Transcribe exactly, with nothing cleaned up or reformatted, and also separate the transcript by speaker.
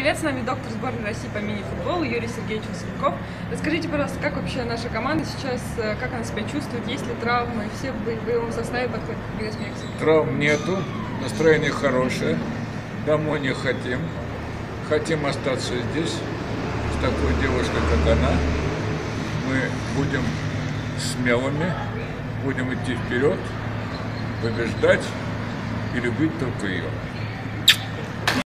Speaker 1: привет, с нами доктор сборной России по мини-футболу Юрий Сергеевич Васильков. Расскажите, пожалуйста, как вообще наша команда сейчас, как она себя чувствует, есть ли травмы, все в боевом составе подходят к гроссмексу?
Speaker 2: Травм нету, настроение хорошее, домой не хотим, хотим остаться здесь, с такой девушкой, как она. Мы будем смелыми, будем идти вперед, побеждать и любить только ее.